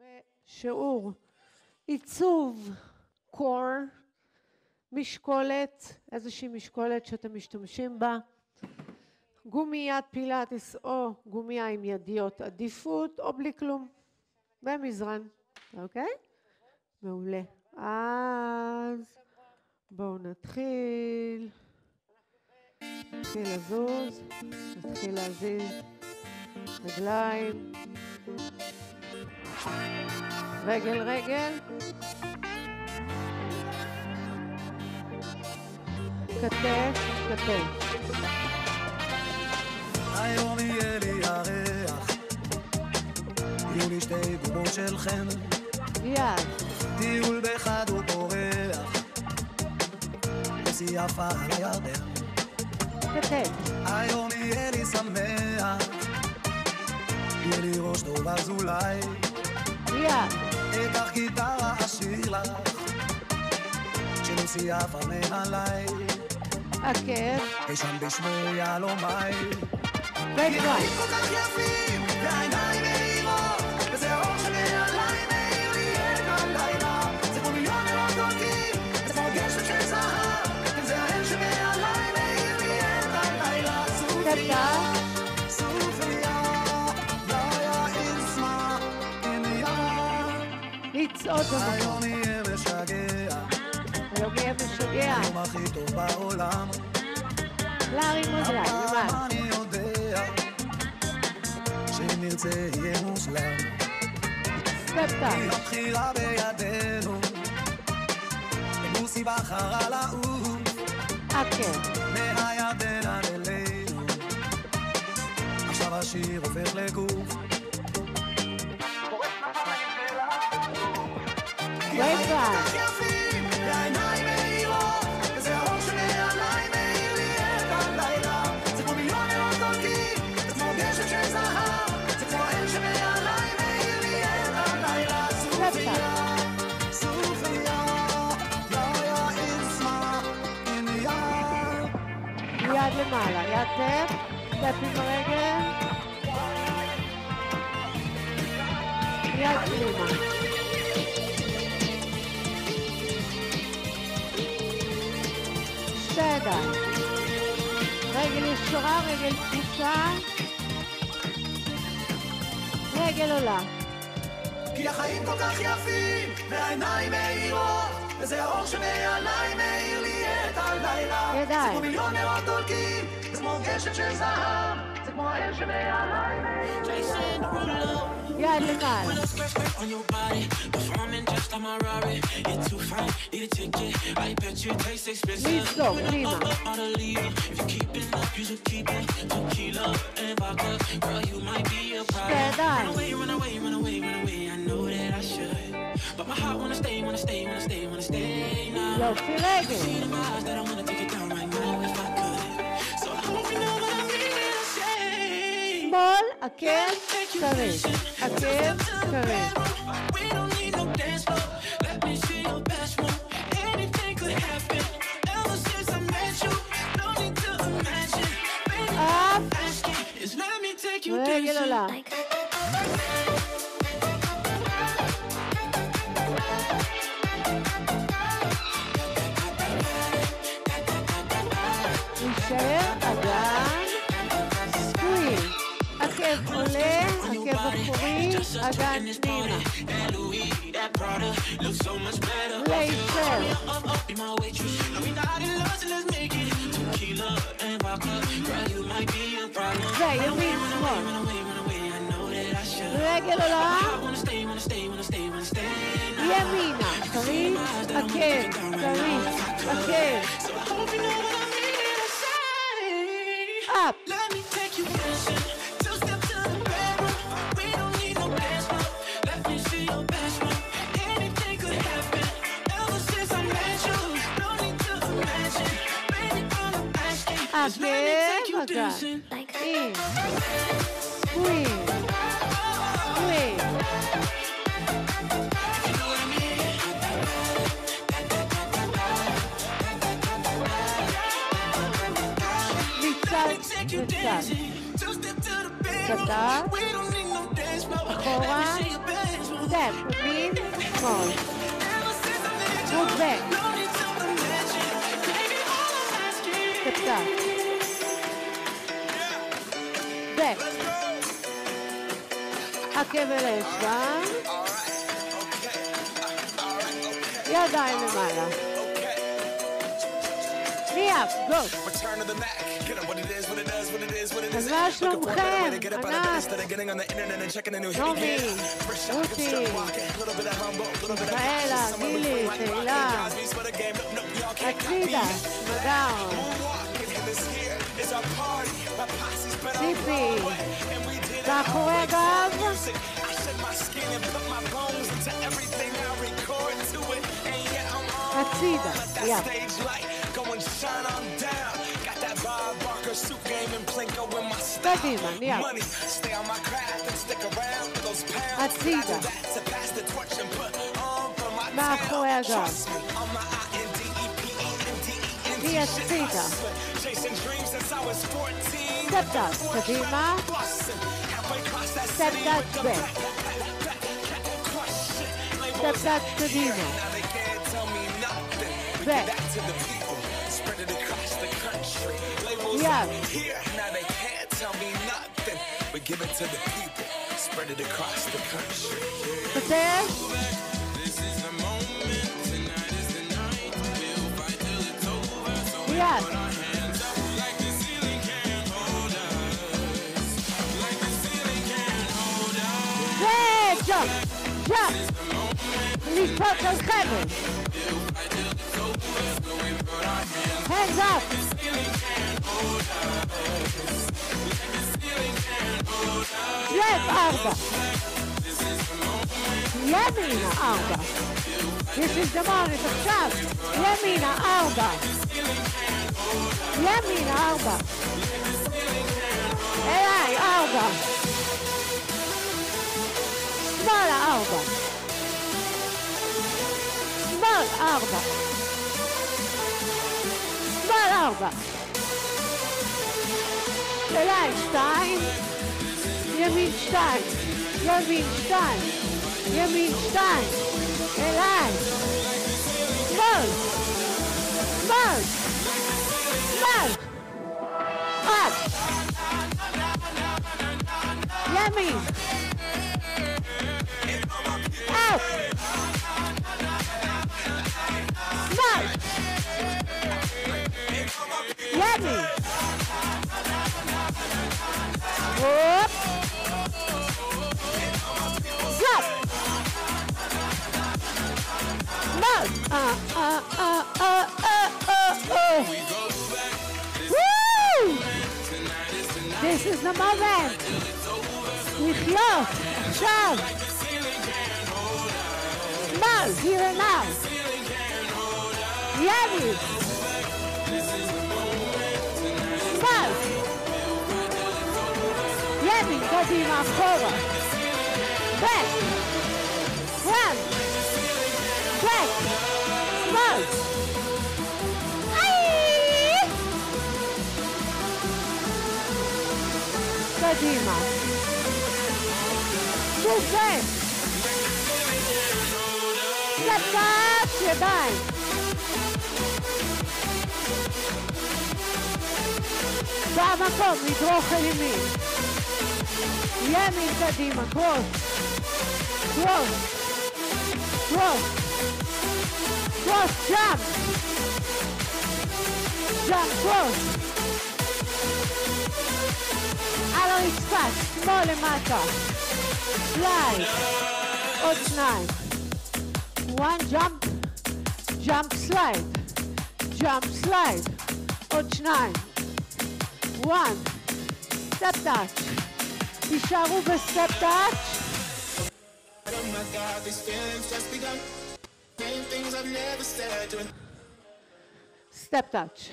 בשיעור עיצוב קור, משקולת, איזושהי משקולת שאתם משתמשים בה, גומיית פילאטיס או גומיה עם ידיות עדיפות או בלי כלום, ומזרן, אוקיי? מעולה. אז בואו נתחיל לזוז, נתחיל להזיז רגליים, רגל רגל, כתף כתף. היום יהיה לי ירח, יהיו לי שתי גומות של חן, טיול בחד ופורח, נוסי יפה על הירדן. כתף. היום יהיה לי שמח, יהיה לי ראש טוב אז אולי אקח גיטרה אשיר לך, שנוסי יפה מעליי, עקב אשם בשמי יהלומי. רגליים כל כך יפים והעיניים מאירות, וזה אור שמעליי מאיר לי את הלילה, זה כמו מיליון נרות דולקים, זה כמו גשם של זהב, כן זה האל שמעליי מאיר לי את הלילה. סופיה, סופיה, לא יעיר שמה עניה, לצעוד היום יהיה משגע, היום יהיה משגע, היום הכי טוב בעולם, להרים רגליים, הפעם אני יודע שנרצה יהיה מושלם, סטפטה, הבחירה בידינו, מוסי בחרה לעוף עקב מהירדן עד אלינו, עכשיו השיר הופך לגוף, רגליים יפים והעיניים מאירות, וזה האור שמעליי מאיר לי את הלילה, זה כמו מיליון נרות דולקים, זה כמו גשם של זהב, זה כמו האל שמעליי מאיר לי את הלילה. סופיה, סופיה, לא יעיר שמה עניה, יד למעלה, יד טפ, טפ עם הרגל, יד פנימה, שתי ידיים, רגל ישרה, רגל פרוסה, רגל עולה, כי החיים כל כך יפים והעיניים מאירות, וזה האור שמעליי מאיר לי את הלילה, זה ידיים. כמו מיליון נרות דולקים, זה כמו גשם של זהב, זה כמו האל שמעליי מאיר לי את הלילה. יד למעלה, on your body, performing just on my Rari. You're too fine, need a ticket. I bet you taste expensive. לצלוק, פנימה, Out of leader, if you keeping up, you should keep it. Tequila and vodka, girl, you might be a שתי problem. ידיים, Run away, run away, run away, run away. I know that I should, but my heart wanna stay, wanna stay, wanna stay, wanna stay now. יופי רגל, See in my eyes that I wanna take it down right now if I could. So I hope you know what I mean to say. שמאל, עקב, קרב, עקב, קרב, We don't need no dance floor. Let me see your best move. Anything could happen. Ever since I met you, no need to imagine. Baby, אפ, asking is let me take you רגל dancing. עולה, נשאר, אגן, סקוויז, עקב עולה, עקב אחורי, אגן פנימה, That Louis, that Prada looks so much better. לייצר, Up, be my waitress. I mean, not in love, so let's make it. Tequila and vodka, girl, you might be a problem. וימין שמאל, Run away, run away. I know that I should. רגל עולה, I wanna stay, wanna stay, wanna stay, wanna stay now. ימינה, קריב, עקב, קריב, עקב, So I hope you know what I mean to say. אפ, Let me take you dancing. Two step to the bedroom. We don't need no dance floor. Let me see your best move. Anything could happen. Ever since I met you, no need to imagine. Baby, all I'm asking is let me take you עקב, dancing. אגן, אין, סקוויז, סקוויז, You know what I mean? מצד לצד, Two step to the bedroom. קטן, We don't need no dance floor. אחורה, Let me see your best move. step, ימין, שמאל. move back. step touch. back. עקב אצבע. ידיים למעלה. knee up, go. אז מה שלומכם? ענת, נעמי, רותי, מיכאלה, גילי, תהילה, הצידה, מדר, ציפי, מאחורי הגב, הצידה, קדימה, נהיה. הצידה. מאחורי הגב. היא הצידה. סטפ דאץ', קדימה. סטפ דאץ' back. סטפ דאץ' קדימה. back. Yeah. Now they can't tell me nothing. We give it to the people, spread it across the country. But there. This is the moment. Tonight is the night. We'll fight till it's over. So we Yeah. put our hands up like the ceiling can't hold us. Like the ceiling can't hold us. There, jump, jump. Lift those heavens. Hands up. Yes, Arba. ימינה, ארבע. This is the moment, עכשיו. ימינה, ארבע. ימינה, ארבע. אליי, ארבע. שמאלה, ארבע. שמאל, ארבע. שמאל, ארבע. אליי, שתיים. ימין, שתיים. ימין, שתיים. ימין, שתיים. אליי. שמאל. שמאל. שמאל. up. ימין. up. שמאל. ימין. Up. Drop. No. Woo! This is the moment. לחיות. עכשיו. Now, here and now. ימין. שמאל. ימין, קדימה, אחורה. back. front. back. שמאל. קדימה. שוב back. סטפ, ידיים. במקום, לדרוך אל ימין. ימין קדימה, קרוס. קרוס. קרוס. קרוס, ג'אמפ. ג'אמפ, קרוס. על הרצפה, שמאל למטה. סלייד. עוד שניים. one jump. jump slide. jump slide. עוד שניים. one. step touch. תישארו בסטפ טאץ'. Oh my God, these feelings just begun. Saying things I've never said. סטפ טאץ'.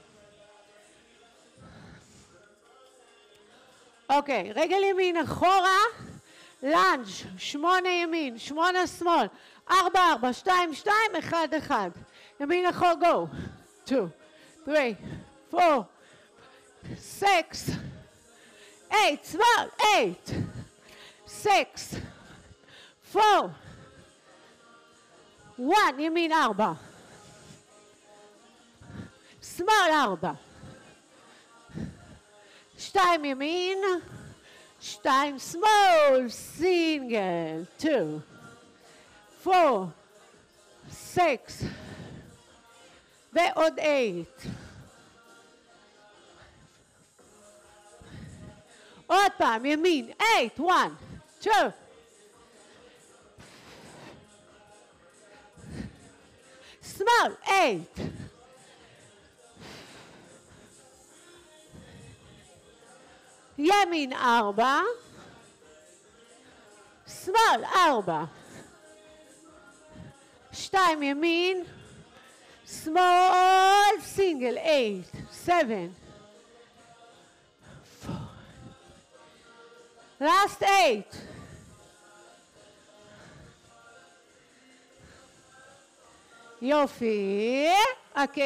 אוקיי, רגל ימין אחורה, לנג' 8 ימין, 8 שמאל, 4, 4, 2, 2, 1, 1. ימין אחורה, go. 2, 3, 4, 6, 8, small, 8, 6, 4, 1, ימין 4, שמאל 4, 2 ימין, 2 שמאל, סינגל, 2, 4, 6, ועוד 8. עוד פעם, ימין, 8, 1, 2. שמאל, 8. ימין 4, שמאל 4, 2 ימין, שמאל, סינגל, 8, 7, 4, last 8, יופי, עקב,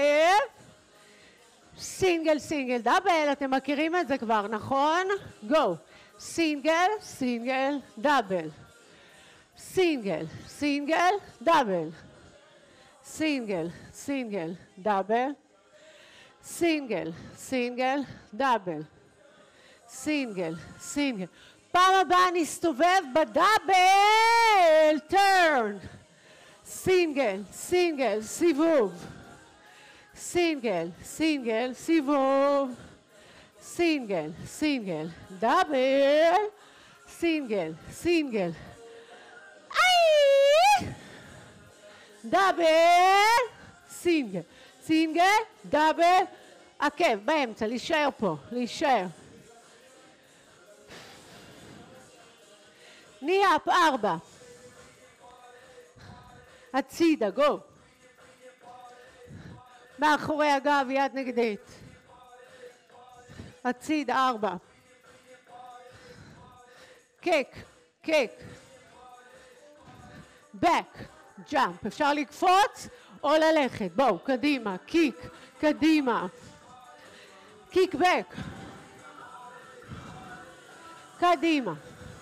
סינגל, סינגל, דאבל, אתם מכירים את זה כבר, נכון? גו, סינגל, סינגל, דאבל, סינגל, סינגל, דאבל, סינגל, סינגל, דאבל, סינגל, סינגל, דאבל, סינגל, סינגל. פעם הבאה נסתובב בדאבל, טרן, סינגל, סינגל, סיבוב, סינגל, סינגל, סיבוב, סינגל, סינגל, דאבל, סינגל, סינגל, איי! דאבל, סינגל, סינגל, דאבל, עקב, באמצע, להישאר פה, להישאר. ניאפ 4. הצידה, גו. מאחורי הגב, יד נגדית. הצידה 4. קיק, קיק. בק, ג'אמפ. אפשר לקפוץ או ללכת. בואו, קדימה, קיק, קדימה. קיק בק. קדימה.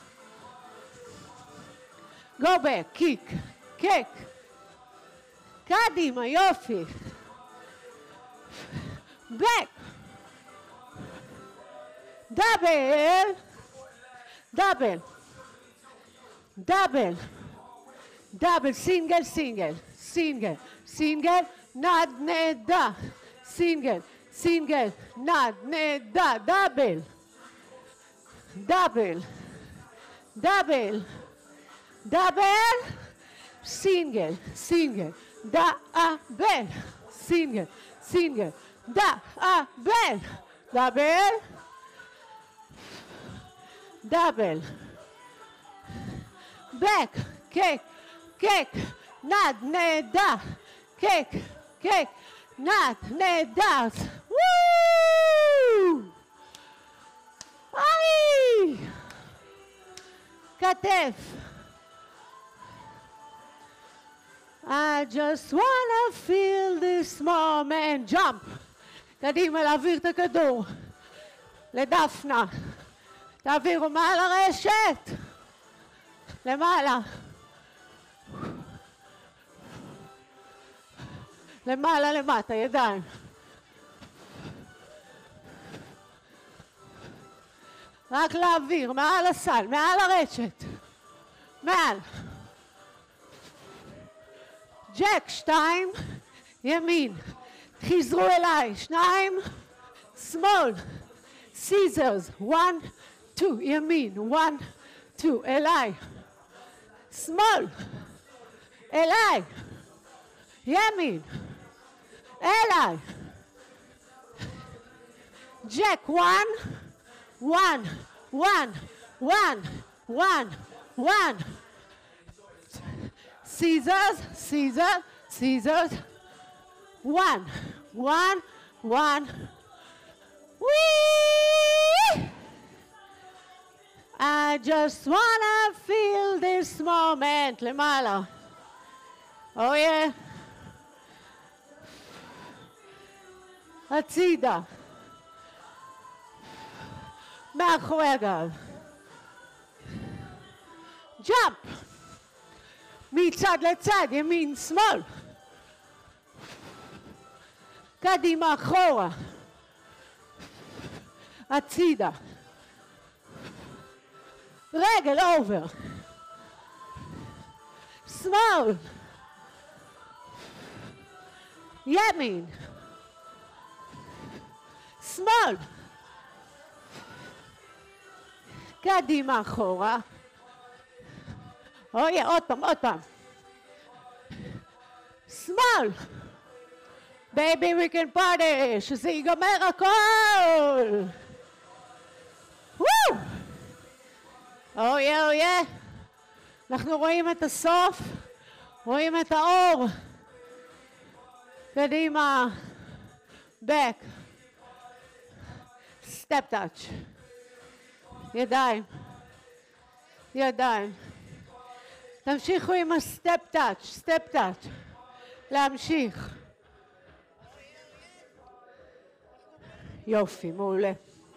גו בק, קיק, קיק. קדימה, יופי. בק. דאבל. דאבל. דאבל. דאבל, סינגל, סינגל, סינגל, סינגל, נד, נדה, סינגל, סינגל, נד, נדה, דאבל, דאבל, דאבל, דאבל, סינגל, סינגל, דאבל, סינגל, סינגל, דאבל, דאבל, דאבל, בק, קיק, קיק, נד, נדה, קיק, קיק, נד, נדה, וואו! איי! כתף. I just wanna feel this moment. jump. קדימה, להעביר את הכדור. לדפנה. תעבירו מעל הרשת. למעלה. למעלה, למטה, ידיים. רק להעביר, מעל הסל, מעל הרשת. מעל. ג'ק, 2, ימין. חזרו אליי, 2, שמאל. סיזרס, 1, 2, ימין, 1, 2, אליי. שמאל. אליי. ימין. אליי. ג'ק, 1, 1, 1, 1, 1, 1. Scissors, scissors, scissors. 1, 1, 1. Whee! I just wanna feel this moment. למעלה. Oh yeah. הצידה. מאחורי הגב. Jump. מצד לצד, ימין, שמאל. קדימה, אחורה. הצידה. רגל אובר. שמאל. ימין. שמאל. קדימה, אחורה. אוי, עוד פעם, עוד פעם. שמאל. Baby, we can party. שזה ייגמר הכל. וואו! אוי, אוי. אנחנו רואים את הסוף. רואים את האור. קדימה. back. step touch. ידיים. ידיים. תמשיכו עם הסטפ טאץ', סטפ טאץ'. להמשיך. יופי, מעולה.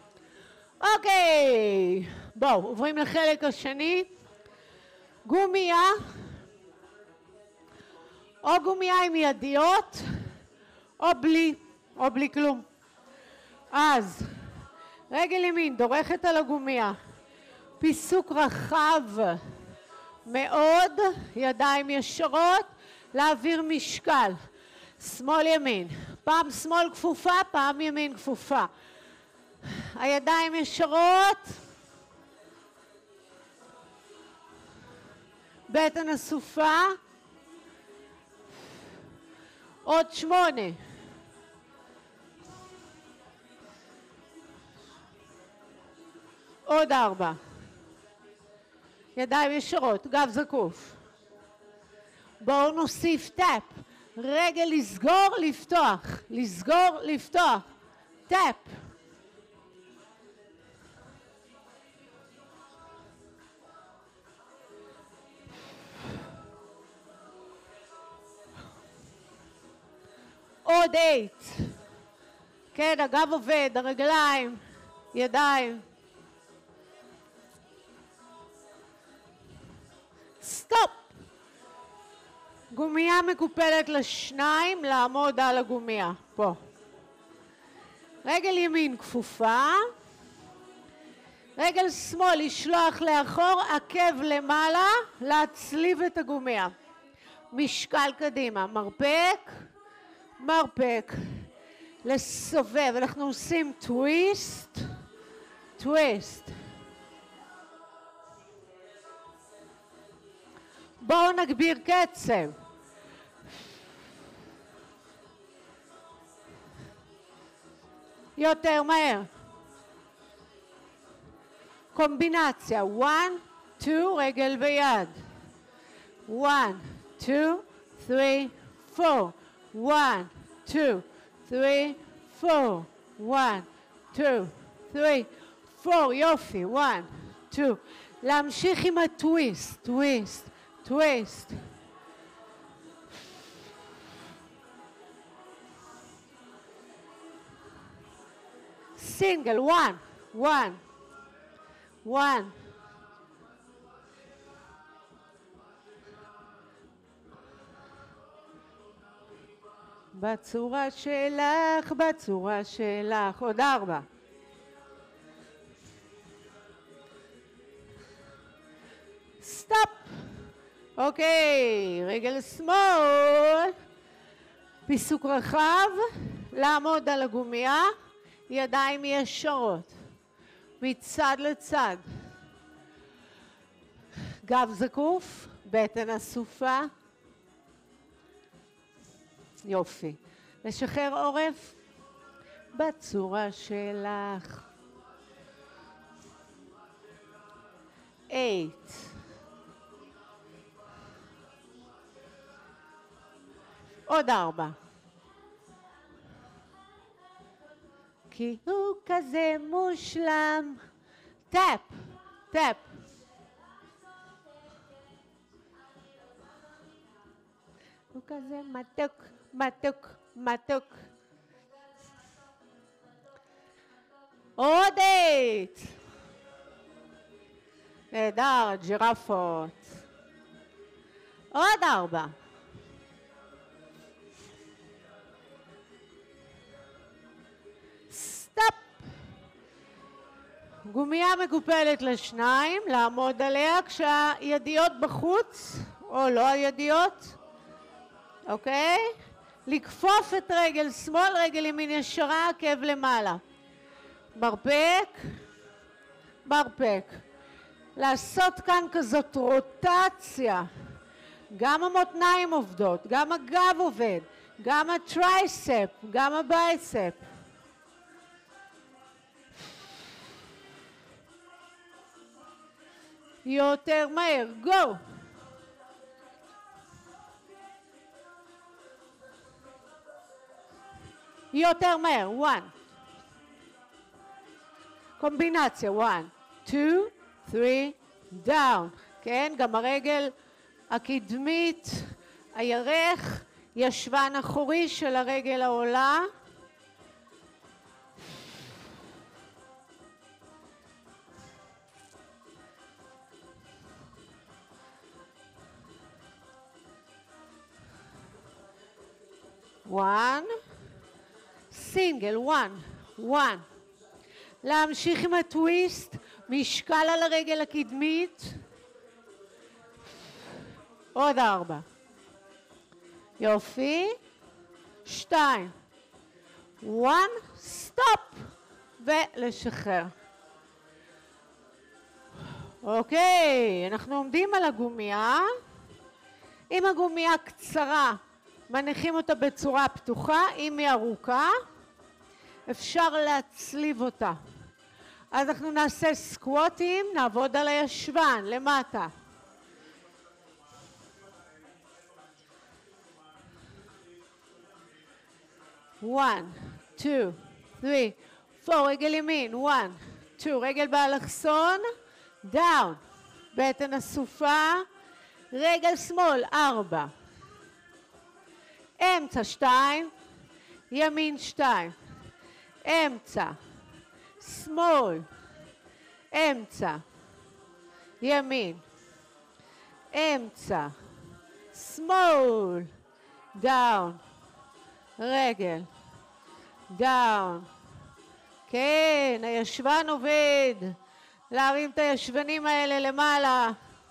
אוקיי, בואו, עוברים לחלק השני. גומיה. או גומיה עם ידיות, או בלי כלום. אז, רגל ימין, דורכת על הגומיה. פיסוק רחב מאוד, ידיים ישרות, להעביר משקל. שמאל ימין, פעם שמאל כפופה, פעם ימין כפופה. הידיים ישרות, בטן אסופה, עוד 8. עוד 4. ידיים ישרות, גב זקוף. בואו נוסיף טאפ. רגל לסגור, לפתוח. לסגור, לפתוח. טאפ. עוד 8. כן, הגב עובד, הרגליים, ידיים. סטופ. גומיה מקופלת לשניים, לעמוד על הגומיה. פה. רגל ימין כפופה. רגל שמאל לשלוח לאחור, עקב למעלה, להצליב את הגומיה. משקל קדימה. מרפק. מרפק. לסובב. אנחנו עושים טוויסט. טוויסט. בואו נגביר קצב. יותר מהר. קומבינציה. 1, 2, רגל ויד. 1, 2, 3, 4. 1, 2, 3, 4. 1, 2, 3, 4. יופי. 1, 2. להמשיך עם הטוויסט. טוויסט. twist. Single, 1, 1, 1. בצורה שלך, בצורה שלך. עוד 4. סטופ. אוקיי, רגל שמאל, פיסוק רחב, לעמוד על הגומיה, ידיים ישרות, מצד לצד, גב זקוף, בטן אסופה, יופי. לשחרר עורף בצורה שלך. 8. עוד 4. כי הוא כזה מושלם. טאפ, טאפ. הוא כזה מתוק, מתוק, מתוק. עוד 8. נהדר, ג'ירפות. עוד 4. סטופ. גומייה מקופלת לשניים, לעמוד עליה כשהידיות בחוץ, או לא הידיות, אוקיי? לכפוף את רגל שמאל, רגל ימין ישרה, עקב למעלה. מרפק, מרפק. לעשות כאן כזאת רוטציה. גם המותניים עובדות, גם הגב עובד, גם הטרייספ, גם הבייספ. יותר מהר, גו! יותר מהר, 1. קומבינציה, 1, 2, 3, דאון. כן, גם הרגל הקדמית, הירך, ישבן אחורי של הרגל העולה. one, סינגל, one. להמשיך עם הטוויסט, משקל על הרגל הקדמית. עוד 4. יופי. 2. 1, סטופ. ולשחרר. אוקיי, אנחנו עומדים על הגומיה. אם הגומיה קצרה, מניחים אותה בצורה פתוחה. אם היא ארוכה, אפשר להצליב אותה. אז אנחנו נעשה סקווטים, נעבוד על הישבן, למטה. one, two, three, four, רגל ימין, 1, 2, רגל באלכסון, דאון, בטן אסופה, רגל שמאל, 4, אמצע 2, ימין 2, אמצע, שמאל, אמצע, ימין, אמצע, שמאל, דאון, רגל, דאון. כן, הישבן עובד. להרים את הישבנים האלה למעלה.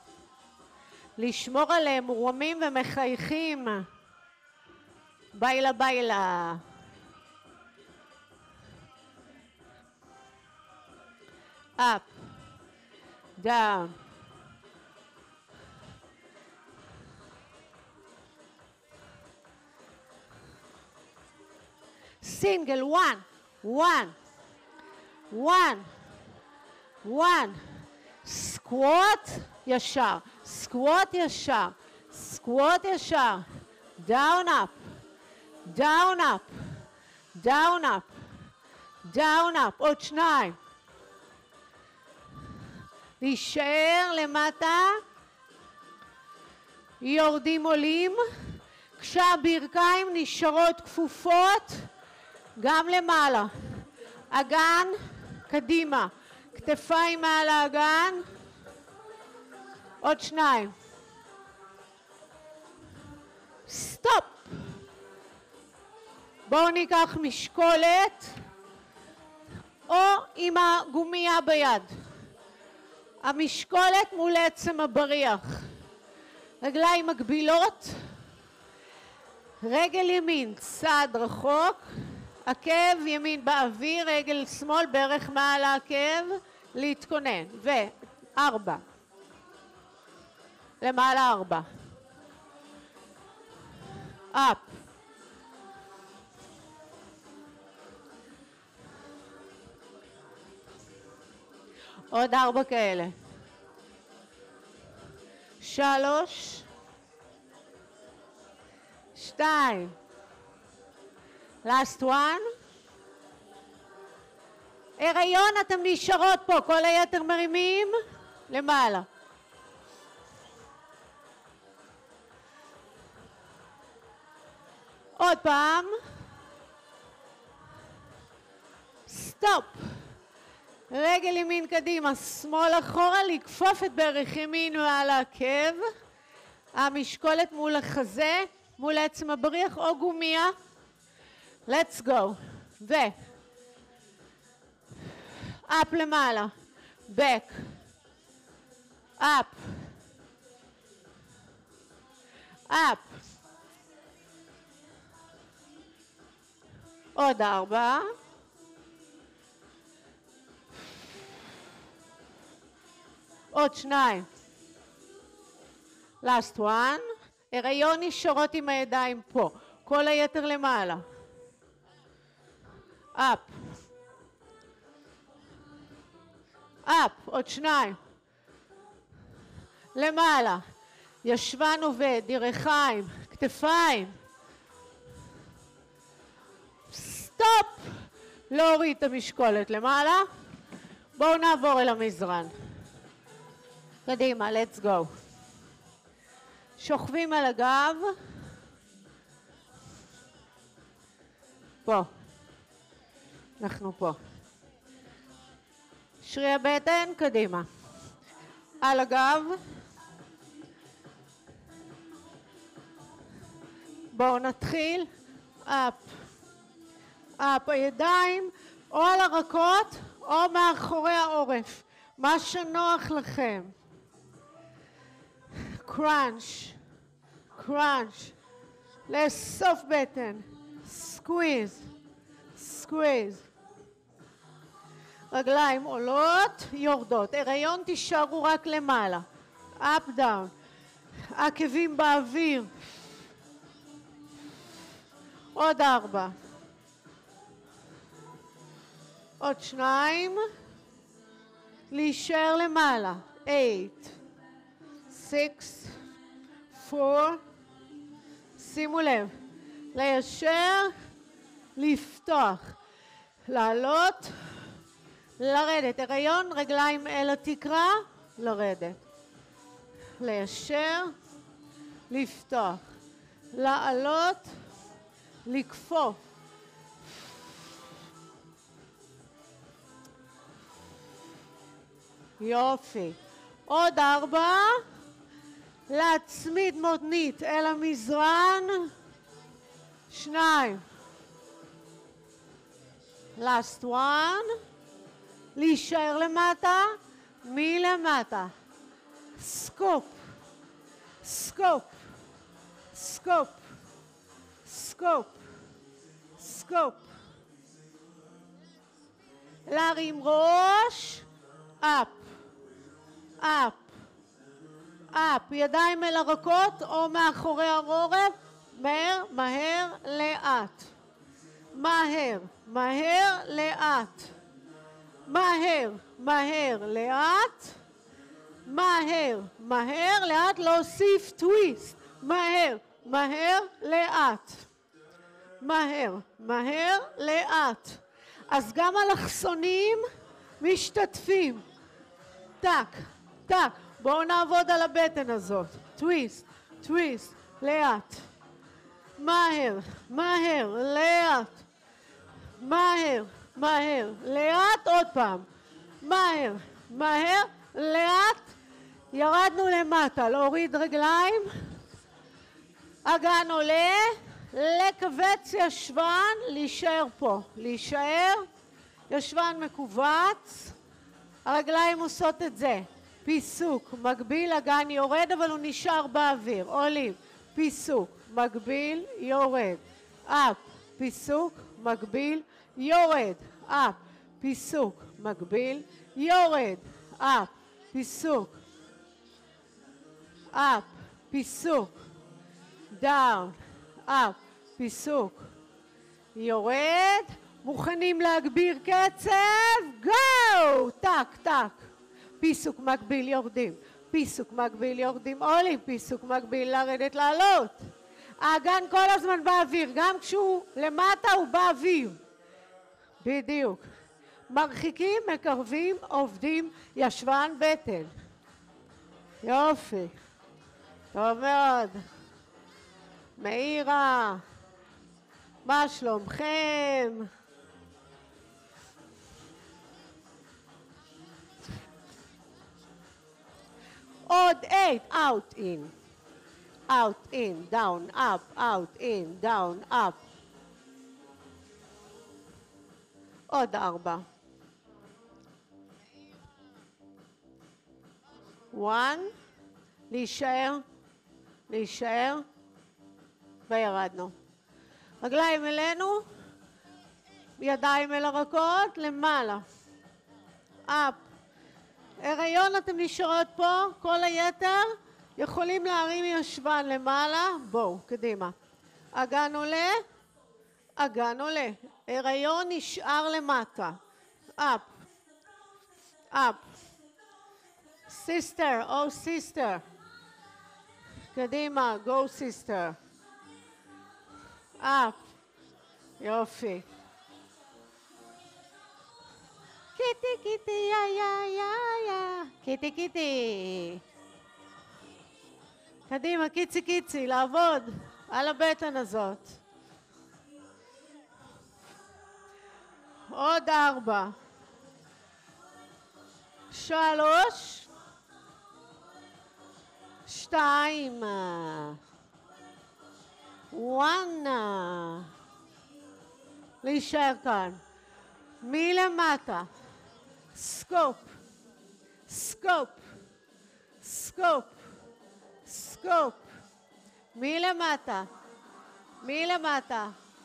לשמור עליהם מורמים ומחייכים. ביילה ביילה. up, down. Single, 1, squat ישר, squat ישר, squat ישר, down up, down up, down up, down up, עוד 2. להישאר למטה, יורדים עולים, כשהברכיים נשארות כפופות, גם למעלה. אגן, קדימה. כתפיים מעל האגן. עוד 2. סטופ. בואו ניקח משקולת, או עם הגומייה ביד. המשקולת מול עצם הבריח. רגליים מגבילות. רגל ימין, צעד רחוק. עקב ימין באוויר, רגל שמאל בערך מעל העקב, להתכונן. 4. למעלה 4. אפ. עוד 4 כאלה. 3. 2. last one. הריון, אתם נשארות פה, כל היתר מרימים למעלה. עוד פעם. סטופ. רגל ימין קדימה, שמאל אחורה, לכפוף את ברך ימין מעל העקב. המשקולת מול החזה, מול עצם הבריח או גומיה. let's go. ו up למעלה, back, up, up. עוד 4. עוד 2. last one. הריון נשארות עם הידיים פה, כל היתר למעלה. up, up. עוד 2. למעלה, ישבן עובד, ירכיים, כתפיים. סטופ. להוריד את המשקולת למעלה. בואו נעבור אל המזרן. קדימה, let's go. שוכבים על הגב. פה. אנחנו פה. שרי הבטן, קדימה. על הגב. בואו נתחיל. אפ. אפ. הידיים או על הרקות או מאחורי העורף. מה שנוח לכם. קראנץ'. קראנץ'. לאסוף בטן. סקוויז. סקוויז. רגליים עולות, יורדות. הריון תישארו רק למעלה. אפ דאון. עקבים באוויר. עוד 4. עוד 2. להישאר למעלה. 8, 6, 4. שימו לב. ליישר. לפתוח. לעלות. לרדת. הריון, רגליים אל התקרה. לרדת. ליישר. לפתוח. לעלות. לקפוף. יופי. עוד 4. להצמיד מותנית אל המזרן. 2. last one. להישאר למטה. מלמטה. סקופ. סקופ. סקופ. סקופ. סקופ. להרים ראש. אפ. אפ. אפ. ידיים אל הרקות או מאחורי העורף. מהר, מהר, לאט. מהר, מהר, לאט. מהר, מהר, לאט. מהר, מהר, לאט. להוסיף טוויסט. מהר, מהר, לאט. מהר, מהר, לאט. אז גם אלכסונים משתתפים. טק, טק. בואו נעבוד על הבטן הזאת. טוויסט, טוויסט, לאט. מהר, מהר, לאט. מהר, מהר, לאט. עוד פעם. מהר, מהר, לאט. ירדנו למטה. להוריד רגליים. אגן עולה. לקבץ ישבן. להישאר פה. להישאר. ישבן מקובץ. הרגליים עושות את זה. פיסוק. מגביל. אגן יורד אבל הוא נשאר באוויר. עולים. פיסוק. מגביל. יורד. אפ. פיסוק. מגביל. יורד. אפ. פיסוק. מגביל. יורד. אפ. פיסוק. אפ. פיסוק. דאון. אפ. פיסוק. יורד. מוכנים להגביר קצב? גו! טק, טק. פיסוק מקביל יורדים. פיסוק מקביל יורדים עולים. פיסוק מקביל לרדת לעלות. האגן כל הזמן באוויר. גם כשהוא למטה הוא באוויר. בדיוק. מרחיקים, מקרבים, עובדים, ישבן, בטן. יופי. טוב מאוד. מאירה. מה שלומכם? עוד 8, out in. out, in, down, up, out, in, down, up. עוד 4. 1, להישאר, להישאר, וירדנו. רגליים אלינו, ידיים אל הרקות, למעלה. אפ. הריון אתם נשארות פה, כל היתר יכולים להרים ישבן למעלה, בואו, קדימה. אגן עולה, אגן עולה. הריון נשאר למטה. אפ. אפ. סיסטר, או סיסטר. קדימה, גו סיסטר. אפ. יופי. קיטי קיטי יא יא יא יא. קיטי קיטי. קדימה, קיצי קיצי, לעבוד על הבטן הזאת. עוד 4. 3. 2. 1. להישאר כאן. מלמטה. סקופ. סקופ. סקופ. סקופ. מלמטה. מלמטה.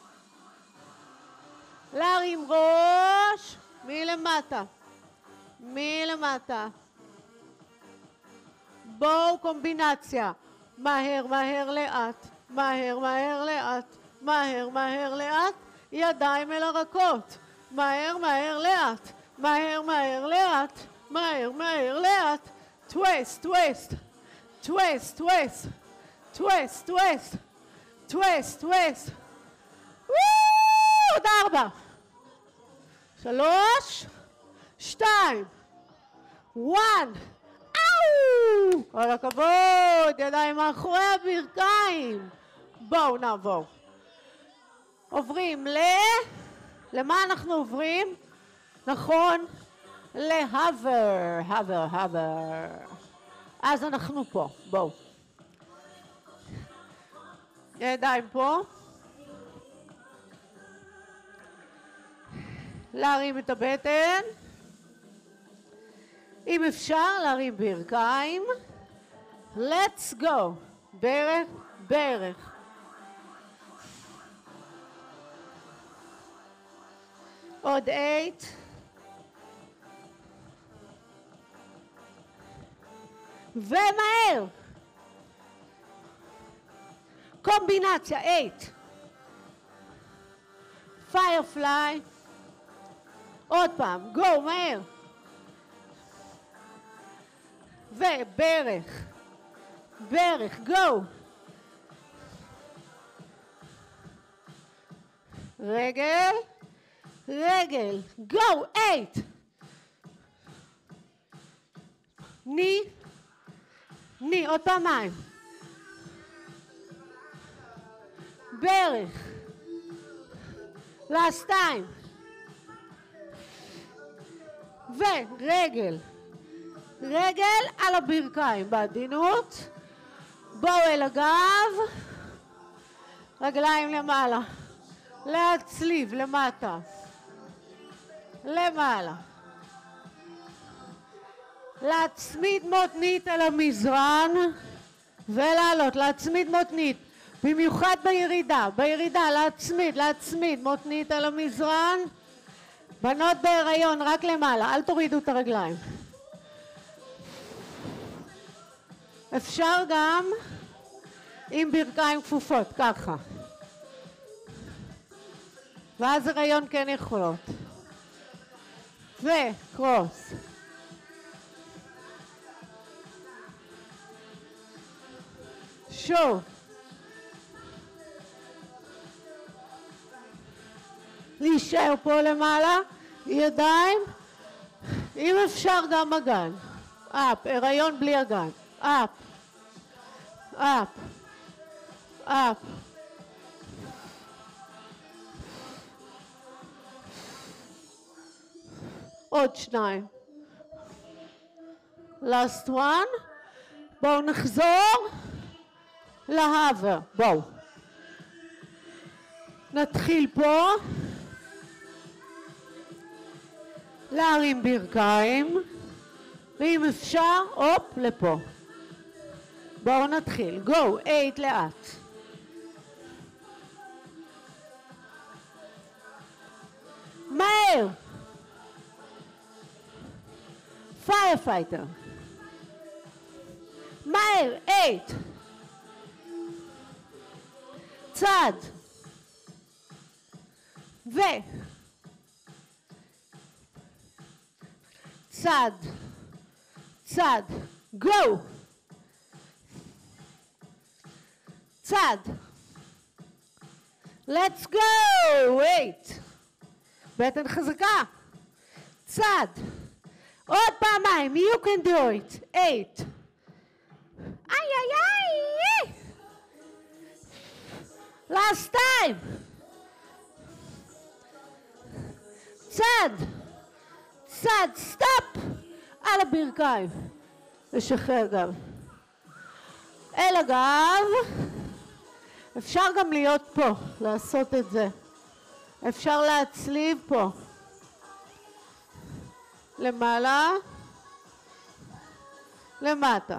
להרים ראש. מלמטה. מלמטה. בואו קומבינציה. מהר מהר לאט. מהר מהר לאט. מהר מהר לאט. ידיים אל הרקות. מהר מהר לאט. מהר מהר לאט. מהר מהר לאט. טוויסט טוויסט. טוויסט טוויסט. טוויסט טוויסט. טוויסט טוויסט. עוד 4. 3. 2. 1. אאו! כל הכבוד, ידיים מאחורי הברכיים. בואו נעבור. עוברים למה אנחנו עוברים? נכון? להבר, הבר, הבר. אז אנחנו פה, בואו. ידיים פה. להרים את הבטן. אם אפשר להרים ברכיים. Let's go. ברך, ברך. עוד 8. ומהר. קומבינציה, 8. Firefly. עוד פעם, גו, מהר. וברך. ברך, גו. רגל. רגל. גו, 8. ני. ני, עוד פעמיים. ברך. last time. ורגל. רגל על הברכיים בעדינות. בואו אל הגב. רגליים למעלה. להצליב למטה. למעלה. להצמיד מותנית על המזרן ולעלות, להצמיד מותנית, במיוחד בירידה, בירידה להצמיד מותנית על המזרן. בנות בהיריון רק למעלה, אל תורידו את הרגליים. אפשר גם עם ברכיים כפופות, ככה. ואז הריון כן יכולות. וקרוס. שוב. להישאר פה למעלה, ידיים. אם אפשר גם אגן. אפ, הריון בלי אגן. אפ. אפ. אפ. עוד 2. last one. בואו נחזור. להבר. בואו. נתחיל פה. להרים ברכיים. ואם אפשר, הופ, לפה. בואו נתחיל. גו, 8 לאט. מהר. פיירפייטר. מהר, 8. צד. ו. צד. צד. גו. צד. let's go. 8. בטן חזקה. צד. עוד פעמיים. you can do it. 8. איי איי איי. last time. צד. צד. סטופ. על הברכיים. לשחרר גב. אל הגב. אפשר גם להיות פה, לעשות את זה. אפשר להצליב פה. למעלה. למטה.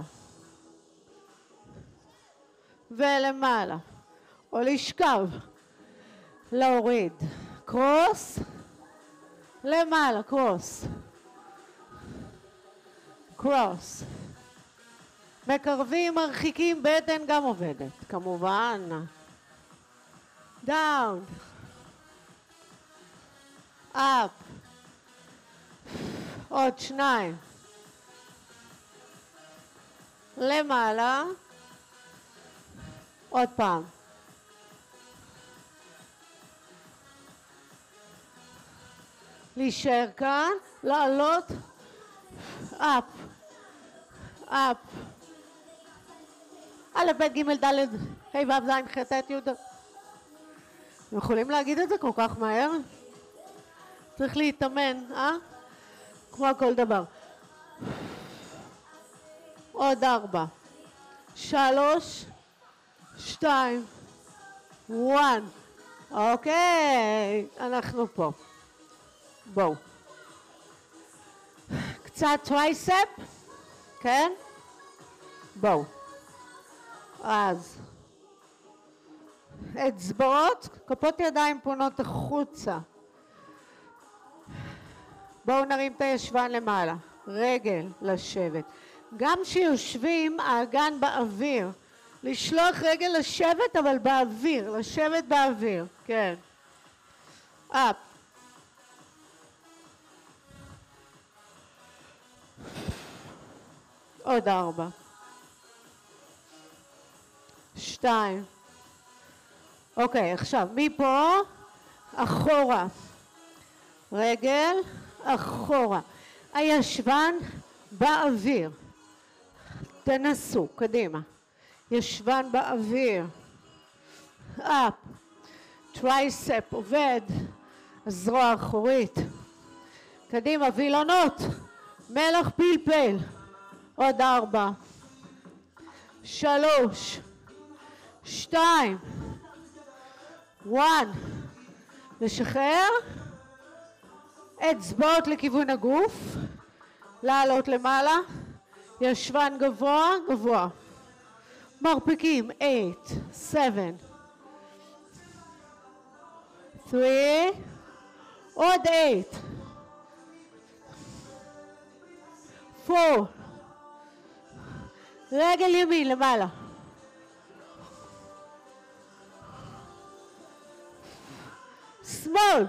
ולמעלה. או לשכב. להוריד. קרוס. למעלה, קרוס. קרוס. מקרבים, מרחיקים, בטן גם עובדת, כמובן. דאון. אפ. עוד 2. למעלה. עוד פעם. להישאר כאן, לעלות. אפ. אפ. א', ב', ג', ד', ה', ו', ז', ח', ט', י'. אתם יכולים להגיד את זה כל כך מהר? צריך להתאמן, כמו כל דבר. עוד 4. 3, 2, 1. אוקיי, אנחנו פה. בואו. קצת טרייספ, כן? בואו. אז אצבעות, כפות ידיים פונות החוצה. בואו נרים את הישבן למעלה, רגל לשבת. גם שיושבים, האגן באוויר. לשלוח רגל לשבת אבל באוויר, לשבת באוויר, כן. אפ. עוד 4. 2. אוקיי, עכשיו מפה אחורה. רגל אחורה. הישבן באוויר. תנסו, קדימה. ישבן באוויר. אפ. טרייספ עובד. הזרוע האחורית. קדימה, וילונות. מלח פלפל. עוד 4. 3. 2. 1. לשחרר. אצבעות לכיוון הגוף. לעלות למעלה. ישבן גבוה, גבוה. מרפקים. 8, 7, 3. עוד 8. 4. רגל ימין למעלה. שמאל.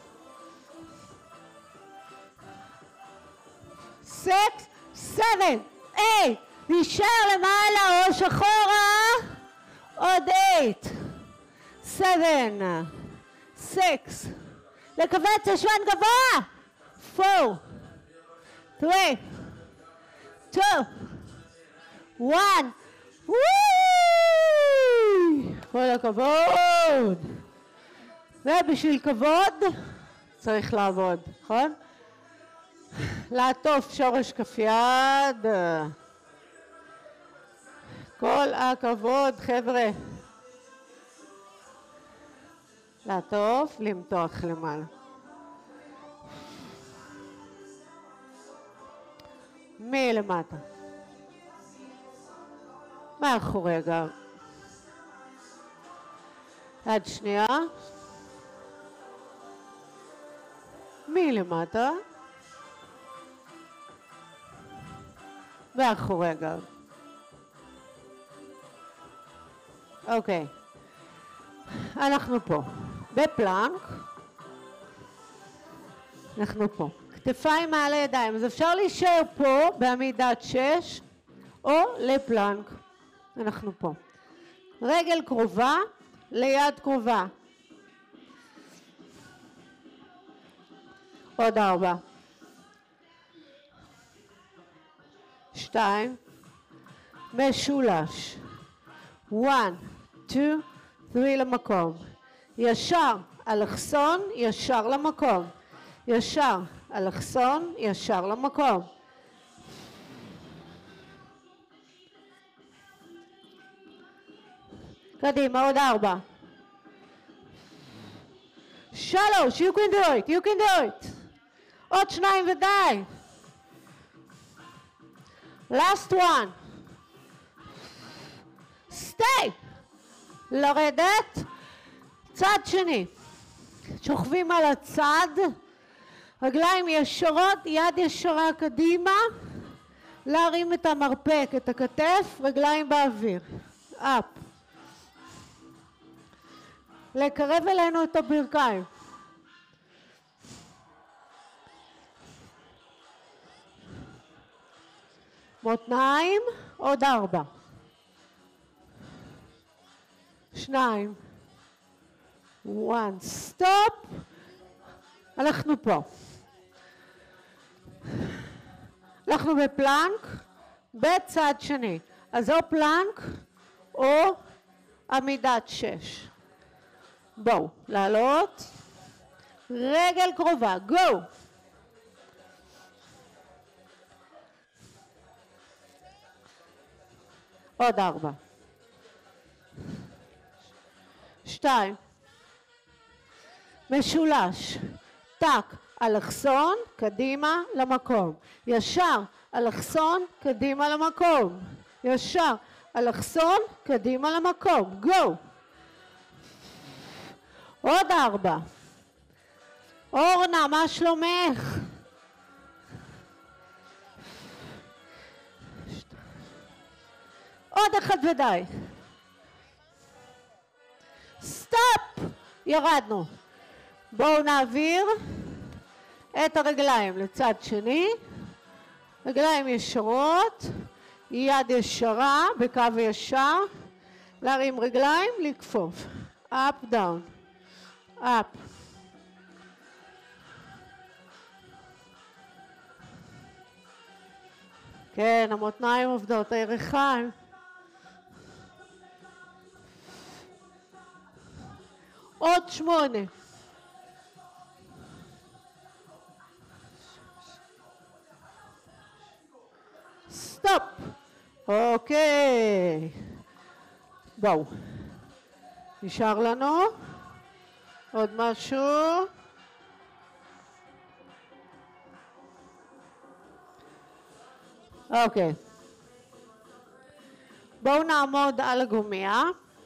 6, 7, 8. נשאר למעלה, ראש אחורה. עוד 8, 7, 6. לכווץ ישבן גבוה. 4, 3, 2, 1. כל הכבוד. ובשביל כבוד צריך לעבוד, נכון? לעטוף שורש כף יד. כל הכבוד, חבר'ה. לעטוף, למתוח למעלה. מלמטה. מאחורי הגב. יד שנייה. מלמטה. מאחורי הגב. אוקיי. אנחנו פה. בפלנק. אנחנו פה. כתפיים מעל הידיים. אז אפשר להישאר פה בעמידת 6 או לפלנק. אנחנו פה. רגל קרובה ליד קרובה. עוד 4. 2. משולש. 1, 2, 3 למקום. ישר אלכסון, ישר למקום. ישר אלכסון, ישר למקום. קדימה, עוד 4. 3, you can do it, you can do it. עוד 2 ודי. last one. stay. לרדת. צד שני. שוכבים על הצד. רגליים ישרות, יד ישרה קדימה. להרים את המרפק, את הכתף, רגליים באוויר. אפ. לקרב אלינו את הברכיים. מותניים, עוד 4. 2. 1, סטופ. אנחנו פה. אנחנו בפלנק, בצד שני. אז או פלנק או עמידת 6. בואו, לעלות. רגל קרובה, גו. עוד 4. 2. משולש. טק, אלכסון, קדימה למקום. ישר, אלכסון, קדימה למקום. ישר, אלכסון, קדימה למקום. גו. עוד 4. אורנה, מה שלומך? עוד 1 ודי. סטופ! ירדנו. בואו נעביר את הרגליים לצד שני. רגליים ישרות, יד ישרה בקו ישר. להרים רגליים, לכפוף. up, down. up. כן, המותניים עובדות, הירכיים. עוד 8. סטופ. אוקיי. בואו. נשאר לנו עוד משהו. אוקיי. בואו נעמוד על הגומיה.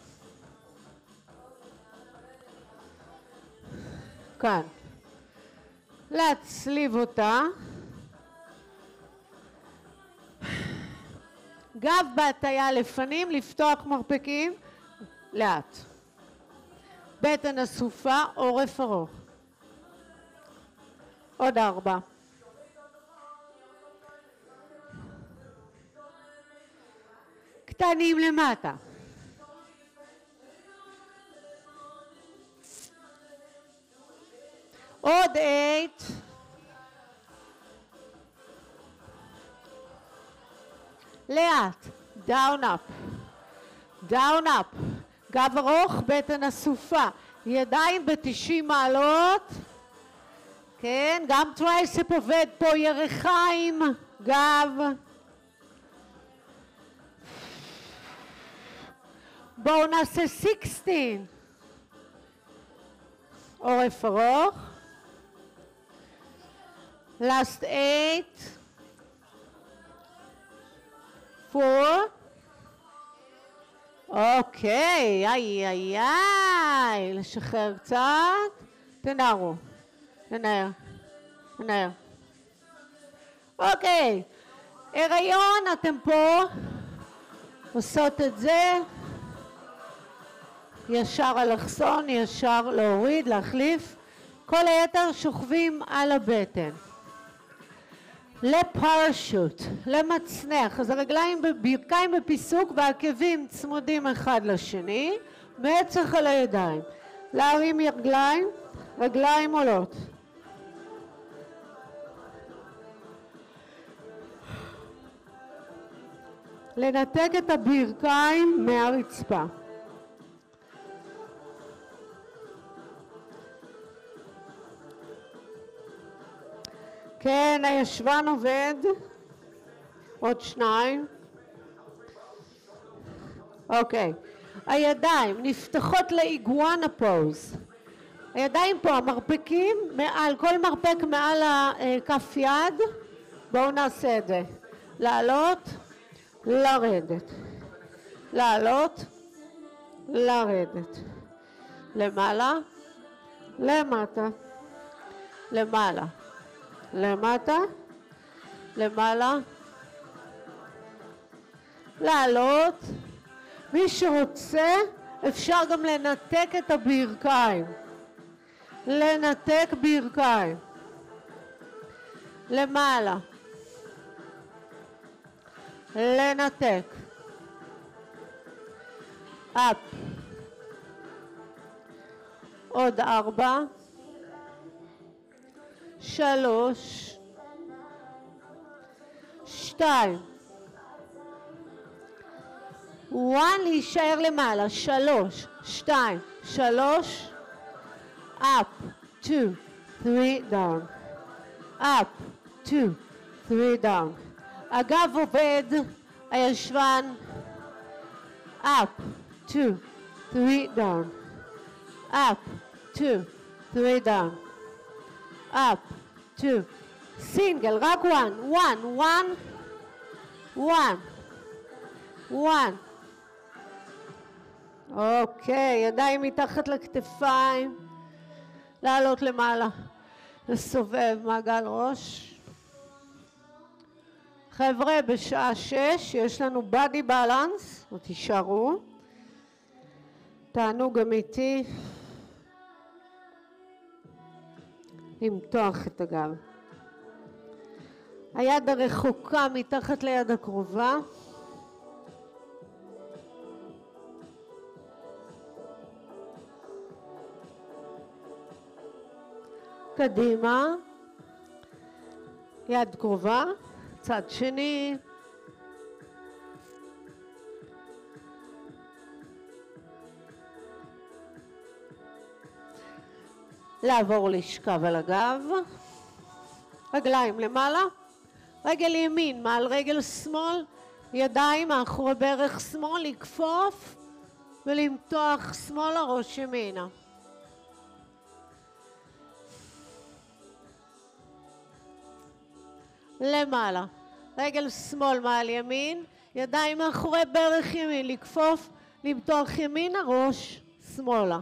כאן. להצליב אותה. גב בהטיה לפנים, לפתוח מרפקים לאט. בטן אסופה, עורף ארוך. עוד 4. קטנים למטה. עוד 8. לאט. דאון אפ. דאון אפ. גב ארוך, בטן אסופה. ידיים ב-90 מעלות. כן, גם טרייספ עובד פה, ירכיים, גב. בואו נעשה 16. עורף ארוך. last 8. 4. אוקיי, איי איי איי, לשחרר קצת. תנערו. תנער. תנער. אוקיי, הריון, אתם פה עושות את זה. ישר אלכסון, ישר להוריד, להחליף. כל היתר שוכבים על הבטן. לפרשוט, למצנח. אז הרגליים בברכיים בפיסוק והעקבים צמודים אחד לשני. מצח על הידיים. להרים רגליים, רגליים עולות. לנתק את הברכיים מהרצפה. כן, הישבן עובד. עוד 2. אוקיי. הידיים נפתחות לאיגואנה פוז. הידיים פה, המרפקים, כל מרפק מעל הכף יד. בואו נעשה את זה. לעלות, לרדת. לעלות, לרדת. למעלה, למטה, למעלה. למטה, למעלה, לעלות. מי שרוצה אפשר גם לנתק את הברכיים. לנתק ברכיים. למעלה. לנתק. אפ. עוד 4. 3. 2. 1. להישאר למעלה. 3. 2. 3. up 2 3 down up 2 3 down. הגב עובד, הישבן up 2 3 down up 2 3 down up 2 single, רק 1 אוקיי, ידיים מתחת לכתפיים, לעלות למעלה, לסובב מעגל ראש. חבר'ה, בשעה 6 יש לנו body balance, או תישארו, תענו גם איתי למתוח את הגב. היד הרחוקה מתחת ליד הקרובה, קדימה, יד קרובה, צד שני, לעבור לשכב על הגב, רגליים למעלה, רגל ימין מעל רגל שמאל, ידיים מאחורי ברך שמאל, לכפוף ולמתוח שמאלה, ראש ימינה. למעלה, רגל שמאל מעל ימין, ידיים מאחורי ברך ימין, לכפוף, למתוח ימינה, ראש שמאלה.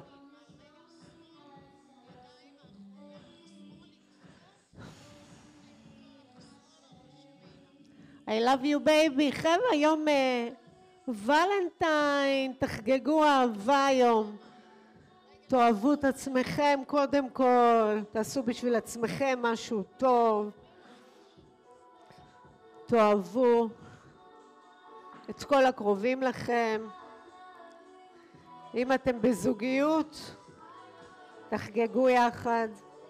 I love you baby. חבר'ה, יום ולנטיין, תחגגו אהבה היום. תאהבו את עצמכם קודם כל, תעשו בשביל עצמכם משהו טוב. תאהבו את כל הקרובים לכם. אם אתם בזוגיות, תחגגו יחד.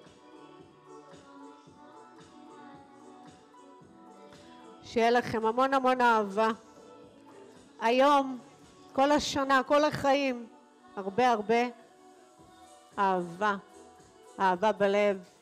שיהיה לכם המון המון אהבה. היום, כל השנה, כל החיים, הרבה הרבה אהבה. אהבה בלב.